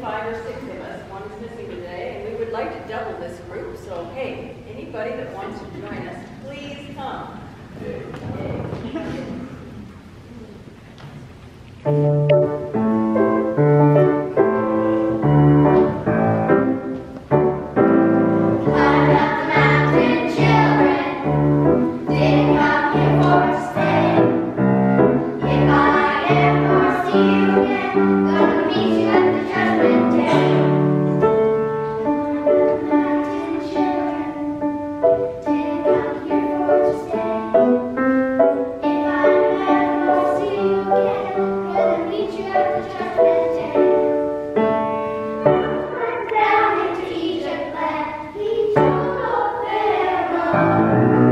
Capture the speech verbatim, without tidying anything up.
five or six of us. One is missing today, and we would like to double this group. So, hey, anybody that wants to join us, please come. Yay. Thank you.